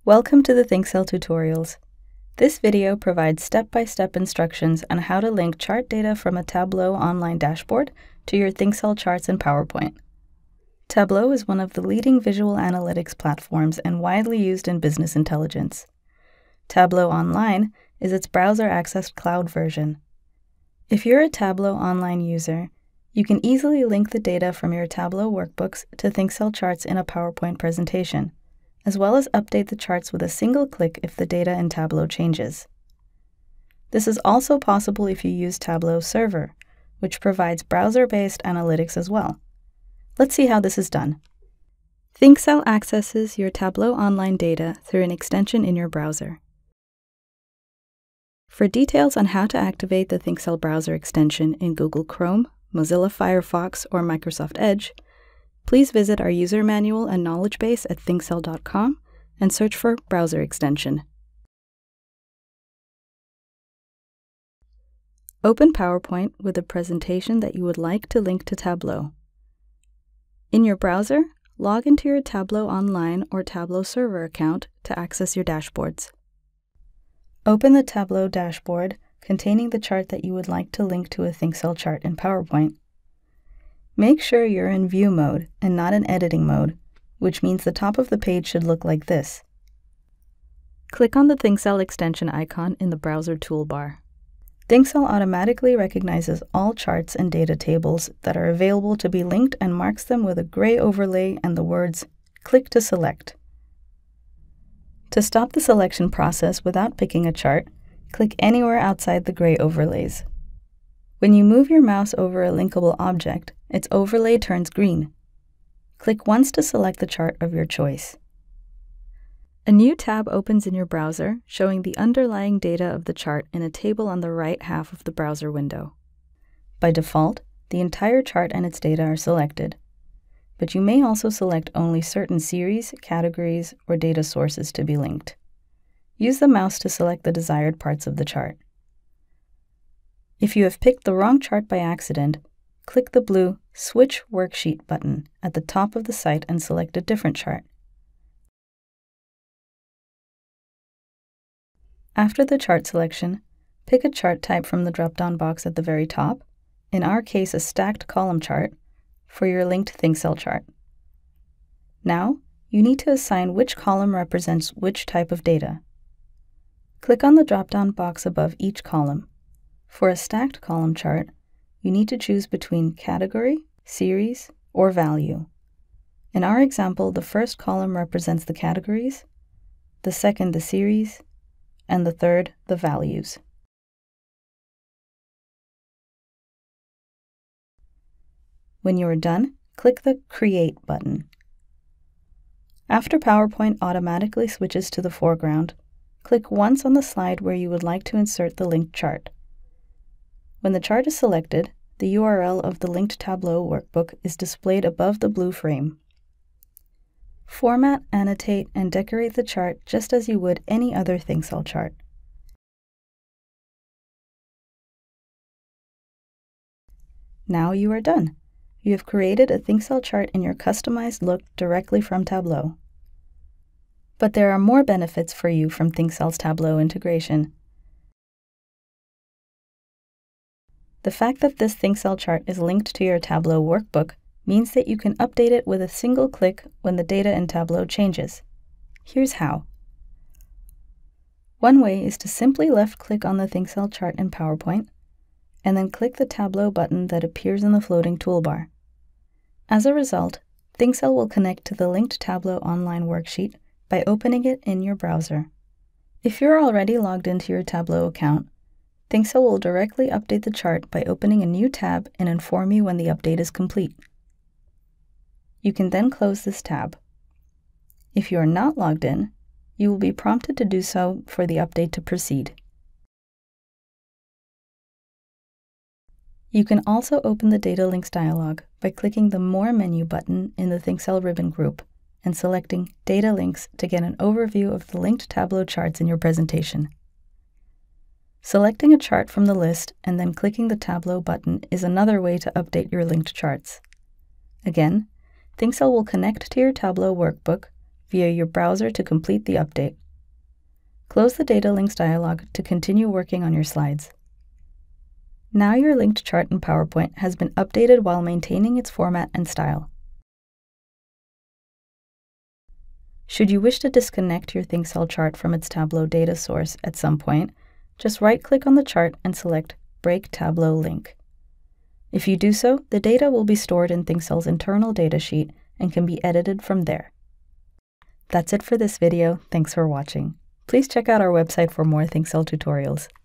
Welcome to the ThinkCell tutorials. This video provides step-by-step instructions on how to link chart data from a Tableau online dashboard to your ThinkCell charts in PowerPoint. Tableau is one of the leading visual analytics platforms and widely used in business intelligence. Tableau Online is its browser-accessed cloud version. If you're a Tableau Online user, you can easily link the data from your Tableau workbooks to ThinkCell charts in a PowerPoint presentation, as well as update the charts with a single click if the data in Tableau changes. This is also possible if you use Tableau Server, which provides browser-based analytics as well. Let's see how this is done. ThinkCell accesses your Tableau Online data through an extension in your browser. For details on how to activate the ThinkCell browser extension in Google Chrome, Mozilla Firefox, or Microsoft Edge, please visit our user manual and knowledge base at thinkcell.com and search for Browser Extension. Open PowerPoint with a presentation that you would like to link to Tableau. In your browser, log into your Tableau Online or Tableau Server account to access your dashboards. Open the Tableau dashboard containing the chart that you would like to link to a ThinkCell chart in PowerPoint. Make sure you're in View mode and not in Editing mode, which means the top of the page should look like this. Click on the ThinkCell extension icon in the browser toolbar. ThinkCell automatically recognizes all charts and data tables that are available to be linked and marks them with a gray overlay and the words, "Click to select." To stop the selection process without picking a chart, click anywhere outside the gray overlays. When you move your mouse over a linkable object, its overlay turns green. Click once to select the chart of your choice. A new tab opens in your browser showing the underlying data of the chart in a table on the right half of the browser window. By default, the entire chart and its data are selected, but you may also select only certain series, categories, or data sources to be linked. Use the mouse to select the desired parts of the chart. If you have picked the wrong chart by accident, click the blue Switch Worksheet button at the top of the site and select a different chart. After the chart selection, pick a chart type from the drop-down box at the very top, in our case a stacked column chart, for your linked ThinkCell chart. Now, you need to assign which column represents which type of data. Click on the drop-down box above each column. For a stacked column chart, you need to choose between category, series, or value. In our example, the first column represents the categories, the second the series, and the third the values. When you are done, click the Create button. After PowerPoint automatically switches to the foreground, click once on the slide where you would like to insert the linked chart. When the chart is selected, the URL of the linked Tableau workbook is displayed above the blue frame. Format, annotate, and decorate the chart just as you would any other ThinkCell chart. Now you are done. You have created a ThinkCell chart in your customized look directly from Tableau. But there are more benefits for you from ThinkCell's Tableau integration. The fact that this ThinkCell chart is linked to your Tableau workbook means that you can update it with a single click when the data in Tableau changes. Here's how. One way is to simply left-click on the ThinkCell chart in PowerPoint, and then click the Tableau button that appears in the floating toolbar. As a result, ThinkCell will connect to the linked Tableau Online worksheet by opening it in your browser. If you're already logged into your Tableau account, ThinkCell will directly update the chart by opening a new tab and inform you when the update is complete. You can then close this tab. If you are not logged in, you will be prompted to do so for the update to proceed. You can also open the Data Links dialog by clicking the More menu button in the ThinkCell ribbon group and selecting Data Links to get an overview of the linked Tableau charts in your presentation. Selecting a chart from the list and then clicking the Tableau button is another way to update your linked charts. Again, ThinkCell will connect to your Tableau workbook via your browser to complete the update. Close the Data Links dialog to continue working on your slides. Now your linked chart in PowerPoint has been updated while maintaining its format and style. Should you wish to disconnect your ThinkCell chart from its Tableau data source at some point, just right-click on the chart and select Break Tableau Link. If you do so, the data will be stored in ThinkCell's internal datasheet and can be edited from there. That's it for this video. Thanks for watching. Please check out our website for more ThinkCell tutorials.